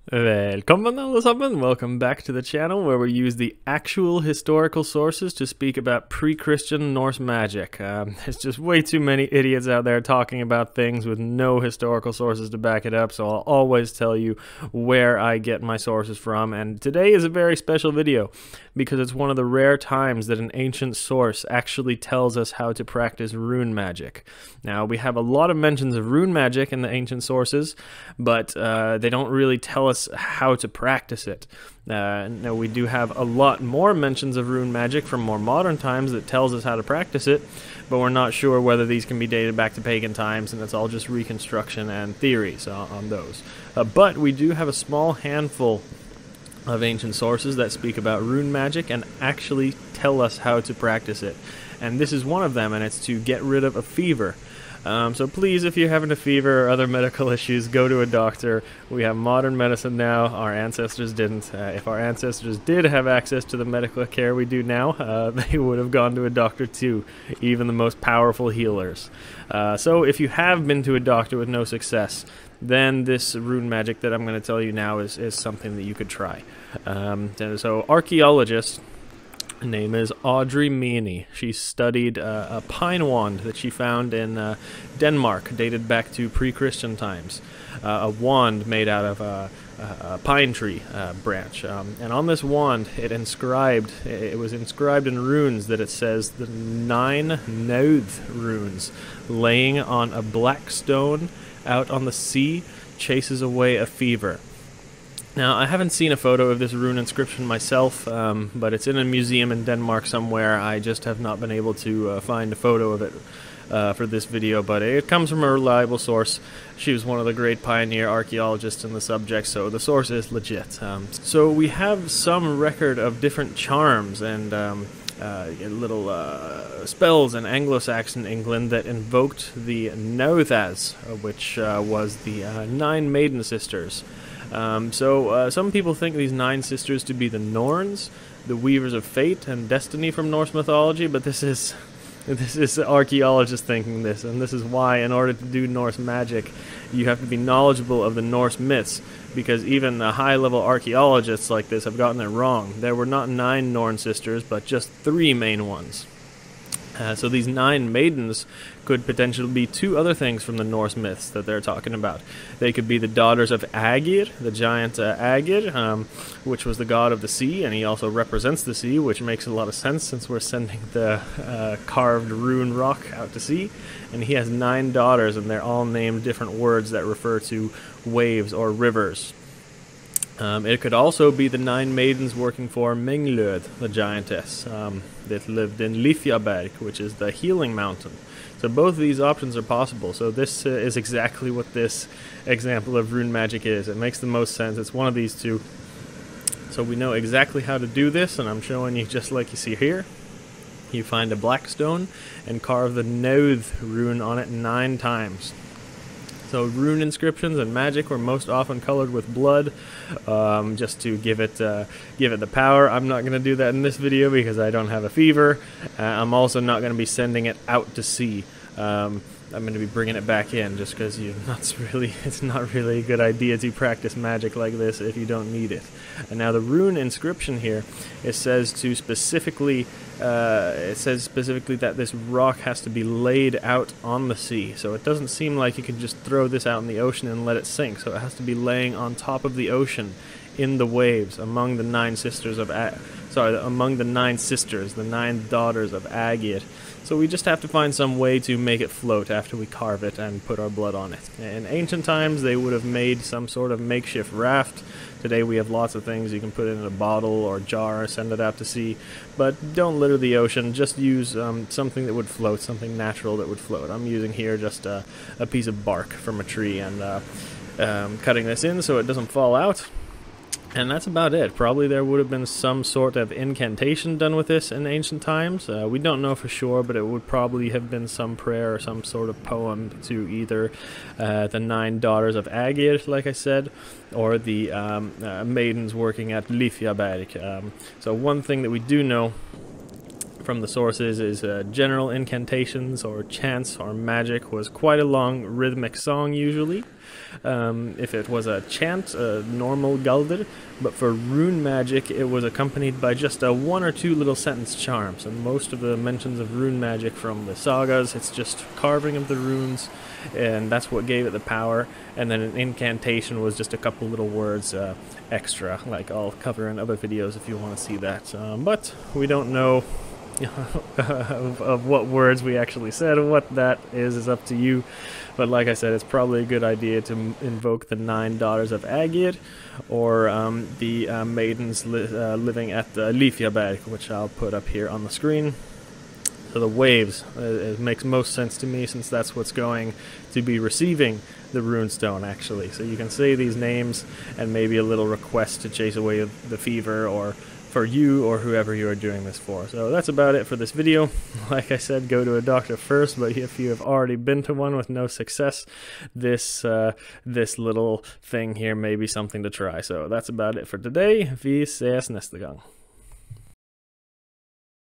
Välkommen allesammans, welcome back to the channel where we use the actual historical sources to speak about pre-Christian Norse magic. There's just way too many idiots out there talking about things with no historical sources to back it up, so I'll always tell you where I get my sources from, and today is a very special video because it's one of the rare times that an ancient source actually tells us how to practice rune magic. Now, we have a lot of mentions of rune magic in the ancient sources, but they don't really tell us how to practice it. Now, we do have a lot more mentions of rune magic from more modern times that tells us how to practice it, but we're not sure whether these can be dated back to pagan times, and it's all just reconstruction and theories on those. But we do have a small handful of ancient sources that speak about rune magic and actually tell us how to practice it. And this is one of them, and it's to get rid of a fever. So please, if you're having a fever or other medical issues, go to a doctor. We have modern medicine now. Our ancestors didn't. If our ancestors did have access to the medical care we do now, they would have gone to a doctor too, even the most powerful healers. So if you have been to a doctor with no success, then this rune magic that I'm going to tell you now is something that you could try. So archaeologist, her name is Audrey Meany. She studied a pine wand that she found in Denmark, dated back to pre-Christian times. A wand made out of a pine tree branch. And on this wand, it was inscribed in runes that it says the 9 Nauth runes, laying on a black stone out on the sea, chases away a fever. Now, I haven't seen a photo of this rune inscription myself, but it's in a museum in Denmark somewhere. I just have not been able to find a photo of it for this video, but it comes from a reliable source. She was one of the great pioneer archaeologists in the subject, so the source is legit. So we have some record of different charms and little spells in Anglo-Saxon England that invoked the Nauthas, which was the 9 maiden sisters. Some people think these 9 sisters to be the Norns, the weavers of fate and destiny from Norse mythology, but this is archaeologists thinking this, and this is why, in order to do Norse magic, you have to be knowledgeable of the Norse myths, because even the high-level archaeologists like this have gotten it wrong. There were not 9 Norn sisters, but just 3 main ones. So these 9 maidens could potentially be 2 other things from the Norse myths that they're talking about. They could be the daughters of Aegir, the giant Aegir, which was the god of the sea, and he also represents the sea, which makes a lot of sense since we're sending the carved rune rock out to sea. And he has 9 daughters, and they're all named different words that refer to waves or rivers. It could also be the 9 maidens working for Menglöd, the giantess, that lived in Lifjaberg, which is the healing mountain. So both of these options are possible. So this is exactly what this example of rune magic is. It makes the most sense. It's one of these 2. So we know exactly how to do this, and I'm showing you just like you see here. You find a black stone and carve the Nauth rune on it 9 times. So rune inscriptions and magic were most often colored with blood, just to give it the power. I'm not going to do that in this video because I don't have a fever. I'm also not going to be sending it out to sea. I'm going to be bringing it back in just because it's not really a good idea to practice magic like this if you don't need it. And now the rune inscription here, it says specifically that this rock has to be laid out on the sea. So it doesn't seem like you can just throw this out in the ocean and let it sink. So it has to be laying on top of the ocean in the waves among the 9 sisters of the 9 daughters of Aegir. So we just have to find some way to make it float after we carve it and put our blood on it. In ancient times, they would have made some sort of makeshift raft. Today we have lots of things you can put in a bottle or jar, send it out to sea. But don't litter the ocean, just use something that would float, something natural that would float. I'm using here just a piece of bark from a tree and cutting this in so it doesn't fall out. And that's about it. Probably there would have been some sort of incantation done with this in ancient times. We don't know for sure, but it would probably have been some prayer or some sort of poem to either the 9 daughters of Aegir, like I said, or the maidens working at Lifjaberg. So one thing that we do know from the sources is general incantations or chants or magic was quite a long rhythmic song usually. If it was a chant, a normal galder, but for rune magic it was accompanied by just a one or two little sentence charms. And most of the mentions of rune magic from the sagas, it's just carving of the runes, and that's what gave it the power. And then an incantation was just a couple little words extra, like I'll cover in other videos if you want to see that. But we don't know of what words we actually said. What that is up to you. But like I said, it's probably a good idea to invoke the 9 daughters of Aegir, or the maidens living at Lifjaberg, which I'll put up here on the screen. So the waves, it makes most sense to me, since that's what's going to be receiving the runestone actually. So you can say these names and maybe a little request to chase away the fever, or for you or whoever you are doing this for. So that's about it for this video. Like I said, go to a doctor first, but if you have already been to one with no success, this little thing here may be something to try. So that's about it for today. Vi ses nästa gång.